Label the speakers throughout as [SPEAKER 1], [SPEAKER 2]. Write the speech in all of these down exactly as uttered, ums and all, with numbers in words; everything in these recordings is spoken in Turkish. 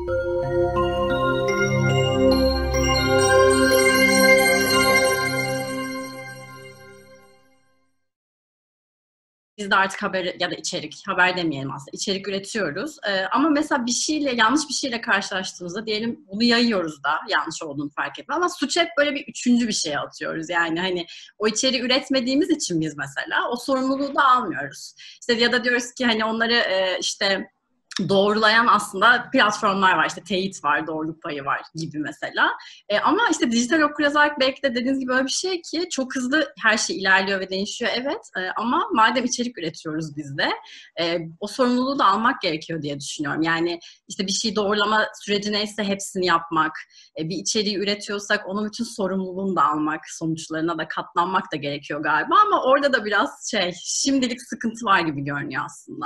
[SPEAKER 1] Biz de artık haber ya da içerik, haber demeyelim aslında, içerik üretiyoruz. Ee, ama mesela bir şeyle, yanlış bir şeyle karşılaştığımızda diyelim bunu yayıyoruz da yanlış olduğunu fark etme. Ama suç hep böyle bir üçüncü bir şeye atıyoruz. Yani hani o içeriği üretmediğimiz için biz mesela o sorumluluğu da almıyoruz. İşte ya da diyoruz ki hani onları e, işte doğrulayan aslında platformlar var. İşte teyit var, doğruluk payı var gibi mesela. E, ama işte dijital okuryazarlık belki de dediğiniz gibi öyle bir şey ki çok hızlı her şey ilerliyor ve değişiyor, evet. E, ama madem içerik üretiyoruz biz de e, o sorumluluğu da almak gerekiyor diye düşünüyorum. Yani işte bir şey doğrulama süreci neyse hepsini yapmak, e, bir içeriği üretiyorsak onun bütün sorumluluğunu da almak, sonuçlarına da katlanmak da gerekiyor galiba. Ama orada da biraz şey, şimdilik sıkıntı var gibi görünüyor aslında.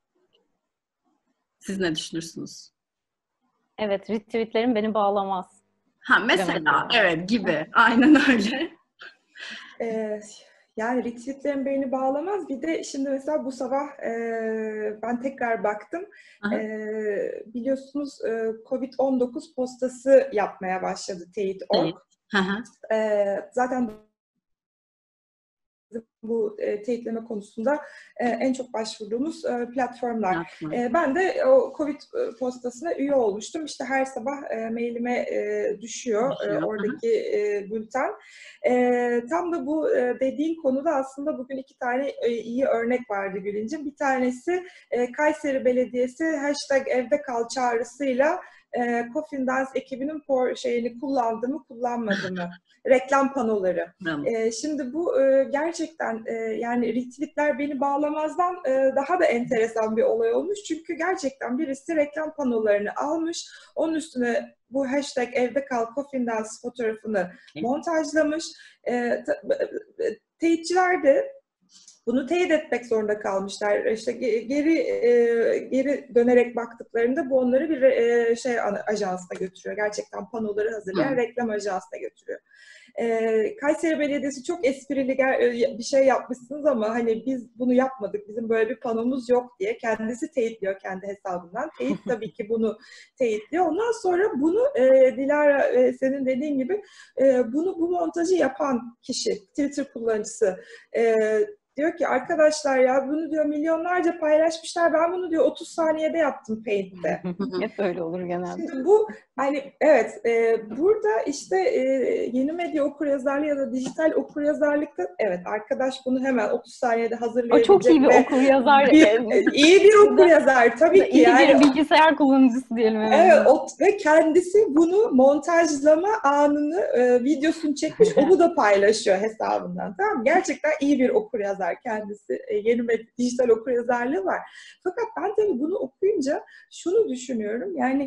[SPEAKER 1] Siz ne düşünürsünüz?
[SPEAKER 2] Evet, retweetlerim beni bağlamaz.
[SPEAKER 1] Ha mesela, evet gibi. Aynen öyle.
[SPEAKER 3] Ee, yani retweetlerim beni bağlamaz. Bir de şimdi mesela bu sabah e, ben tekrar baktım. E, biliyorsunuz e, covid on dokuz postası yapmaya başladı teyit nokta org. E, zaten bu e, teyitleme konusunda e, en çok başvurduğumuz e, platformlar. E, ben de o Covid postasına üye olmuştum. İşte her sabah e, mailime e, düşüyor, düşüyor. E, oradaki e, bülten. E, tam da bu e, dediğin konuda aslında bugün iki tane e, iyi örnek vardı Gülüncüm. Bir tanesi e, Kayseri Belediyesi hashtag evde kal çağrısıyla e, Coffin Dance ekibinin por şeyini kullandı mı kullanmadı mı? Reklam panoları. E, şimdi bu e, gerçekten e, yani retweetler beni bağlamazdan e, daha da enteresan bir olay olmuş. Çünkü gerçekten birisi reklam panolarını almış, onun üstüne bu hashtag evde kal Coffin Dance fotoğrafını montajlamış. E, teyitçiler de bunu teyit etmek zorunda kalmışlar. İşte geri e, geri dönerek baktıklarında bu onları bir e, şey ajansına götürüyor. Gerçekten panoları hazırlayan hmm. reklam ajansına götürüyor. E, Kayseri Belediyesi çok esprili bir şey yapmışsınız ama hani biz bunu yapmadık, bizim böyle bir panomuz yok diye kendisi teyitliyor kendi hesabından. Teyit tabii ki bunu teyitliyor. Ondan sonra bunu e, Dilara e, senin dediğin gibi e, bunu bu montajı yapan kişi, Twitter kullanıcısı e, diyor ki arkadaşlar ya bunu diyor milyonlarca paylaşmışlar. Ben bunu diyor otuz saniyede yaptım Paint'te.
[SPEAKER 2] Hep öyle olur genelde.
[SPEAKER 3] Şimdi bu hani evet e, burada işte e, yeni medya okuryazarlığı ya da dijital okuryazarlıkta evet arkadaş bunu hemen otuz saniyede hazırlayabilecek.
[SPEAKER 2] O çok iyi bir okuryazar.
[SPEAKER 3] Bir, iyi bir okuryazar tabii ki.
[SPEAKER 2] İyi
[SPEAKER 3] yani.
[SPEAKER 2] bir bilgisayar kullanıcısı diyelim.
[SPEAKER 3] Evet o, ve kendisi bunu montajlama anını e, videosunu çekmiş onu da paylaşıyor hesabından. Tamam mı? Gerçekten iyi bir okuryazar kendisi. E, yeni medya, dijital okuryazarlığı var. Fakat ben tabii bunu okuyunca şunu düşünüyorum. Yani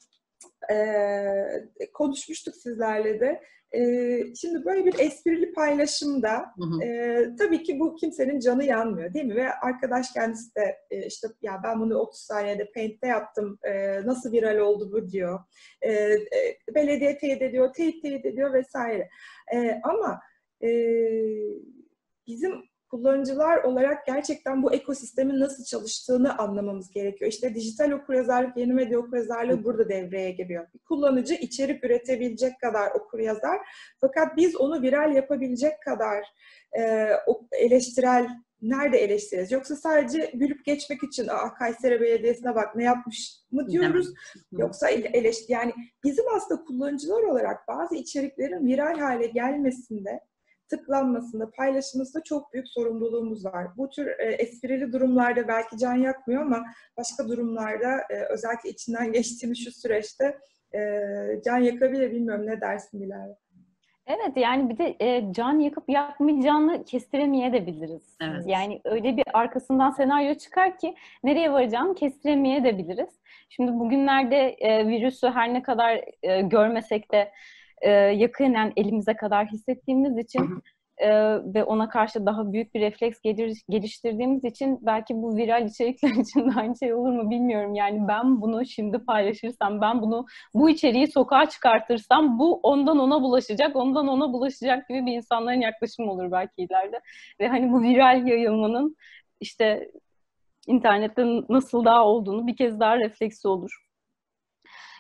[SPEAKER 3] e, konuşmuştuk sizlerle de. E, şimdi böyle bir esprili paylaşımda hı hı. E, tabii ki bu kimsenin canı yanmıyor değil mi? Ve arkadaş kendisi de e, işte ya ben bunu otuz saniyede Paint'te yaptım e, nasıl viral oldu bu diyor. E, e, belediye teyit ediyor, teyit teyit ediyor vesaire. E, ama e, bizim kullanıcılar olarak gerçekten bu ekosistemin nasıl çalıştığını anlamamız gerekiyor. İşte dijital okuryazarlık, yeni medya okuryazarlığı burada devreye giriyor. Bir kullanıcı içerik üretebilecek kadar okuryazar, fakat biz onu viral yapabilecek kadar e, eleştirel, nerede eleştiririz? Yoksa sadece gülüp geçmek için Aa, Kayseri Belediyesi'ne bak ne yapmış mı diyoruz? Yoksa eleştir yani bizim aslında kullanıcılar olarak bazı içeriklerin viral hale gelmesinde, tıklanmasında, paylaşılmasında çok büyük sorumluluğumuz var. Bu tür e, esprili durumlarda belki can yakmıyor ama başka durumlarda e, özellikle içinden geçtiğimiz şu süreçte e, can yakabilir. Bilmiyorum ne dersin Dilara?
[SPEAKER 2] Evet yani bir de e, can yakıp yakmayacağını kestiremeyebiliriz. Evet. Yani öyle bir arkasından senaryo çıkar ki nereye varacağını kestiremeyebiliriz. Şimdi bugünlerde e, virüsü her ne kadar e, görmesek de e, yakinen elimize kadar hissettiğimiz için hı hı. E, ve ona karşı daha büyük bir refleks gelir, geliştirdiğimiz için belki bu viral içerikler için de aynı şey olur mu bilmiyorum. Yani ben bunu şimdi paylaşırsam, ben bunu bu içeriği sokağa çıkartırsam bu ondan ona bulaşacak, ondan ona bulaşacak gibi bir insanların yaklaşımı olur belki ileride. Ve hani bu viral yayılmanın işte internette nasıl daha olduğunu bir kez daha refleksi olur.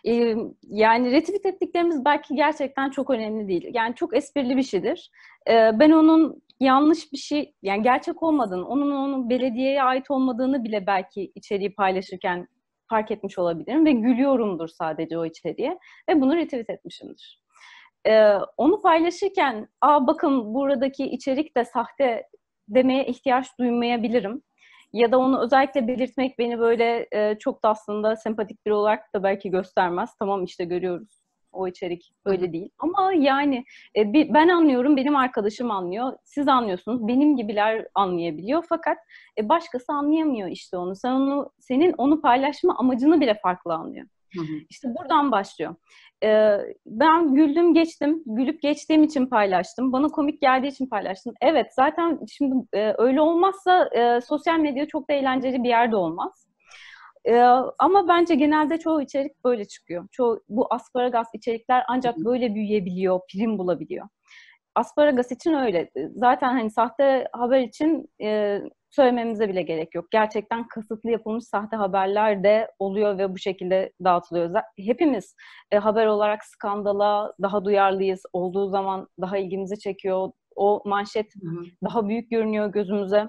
[SPEAKER 2] Ee, yani retweet ettiklerimiz belki gerçekten çok önemli değil. Yani çok esprili bir şeydir. Ee, ben onun yanlış bir şey, yani gerçek olmadığını, onun onun belediyeye ait olmadığını bile belki içeriği paylaşırken fark etmiş olabilirim ve gülüyorumdur sadece o içeriğe ve bunu retweet etmişimdir. Ee, onu paylaşırken, aa bakın buradaki içerik de sahte demeye ihtiyaç duymayabilirim. Ya da onu özellikle belirtmek beni böyle e, çok da aslında sempatik biri olarak da belki göstermez. Tamam işte görüyoruz. O içerik öyle değil. Ama yani e, bir, ben anlıyorum, benim arkadaşım anlıyor. Siz anlıyorsunuz, benim gibiler anlayabiliyor. Fakat e, başkası anlayamıyor işte onu. Sen onu, senin onu paylaşma amacını bile farklı anlıyor. Hı hı. İşte buradan başlıyor. Ee, ben güldüm geçtim, gülüp geçtiğim için paylaştım. Bana komik geldiği için paylaştım. Evet, zaten şimdi e, öyle olmazsa e, sosyal medya çok da eğlenceli bir yerde olmaz. E, ama bence genelde çoğu içerik böyle çıkıyor. Çoğu, bu asparagas içerikler ancak böyle büyüyebiliyor, prim bulabiliyor. Asparagas için öyle. Zaten hani sahte haber için e, söylememize bile gerek yok. Gerçekten kasıtlı yapılmış sahte haberler de oluyor ve bu şekilde dağıtılıyor. Hepimiz e, haber olarak skandala daha duyarlıyız. Olduğu zaman daha ilgimizi çekiyor. O manşet hı hı. daha büyük görünüyor gözümüze.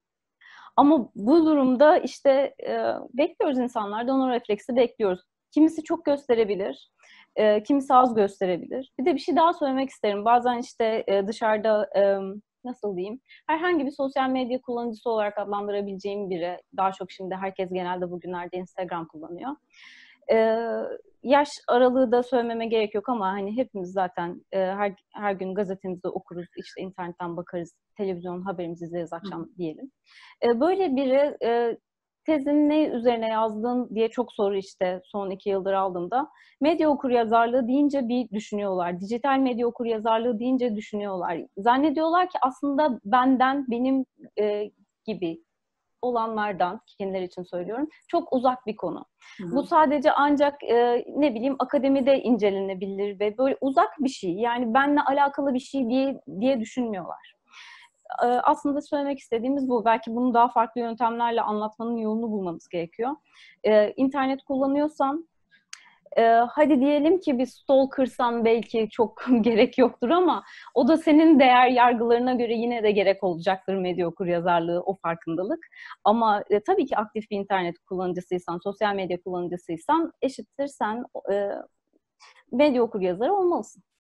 [SPEAKER 2] Ama bu durumda işte e, bekliyoruz insanlardan, o refleksi bekliyoruz. Kimisi çok gösterebilir, e, kimisi az gösterebilir. Bir de bir şey daha söylemek isterim. Bazen işte e, dışarıda e, nasıl diyeyim, herhangi bir sosyal medya kullanıcısı olarak adlandırabileceğim biri, daha çok şimdi herkes genelde bugünlerde Instagram kullanıyor. Ee, yaş aralığı da söylememe gerek yok ama hani hepimiz zaten e, her her gün gazetemizde okuruz, işte internetten bakarız, televizyon haberimizi izleriz akşam diyelim. Ee, böyle biri e, tezini ne üzerine yazdın diye çok soru işte son iki yıldır aldığımda. Medya okuryazarlığı deyince bir düşünüyorlar. Dijital medya okuryazarlığı deyince düşünüyorlar. Zannediyorlar ki aslında benden, benim e, gibi olanlardan, kendileri için söylüyorum, çok uzak bir konu. Hı-hı. Bu sadece ancak e, ne bileyim akademide incelenebilir ve böyle uzak bir şey, yani benimle alakalı bir şey diye, diye düşünmüyorlar. E, aslında söylemek istediğimiz bu. Belki bunu daha farklı yöntemlerle anlatmanın yolunu bulmamız gerekiyor. E, internet kullanıyorsan, Ee, hadi diyelim ki bir stalkersan belki çok gerek yoktur ama o da senin değer yargılarına göre yine de gerek olacaktır medya okuryazarlığı, o farkındalık. Ama e, tabii ki aktif bir internet kullanıcısıysan, sosyal medya kullanıcısıysan eşittir sen e, medya okuryazarı olmalısın.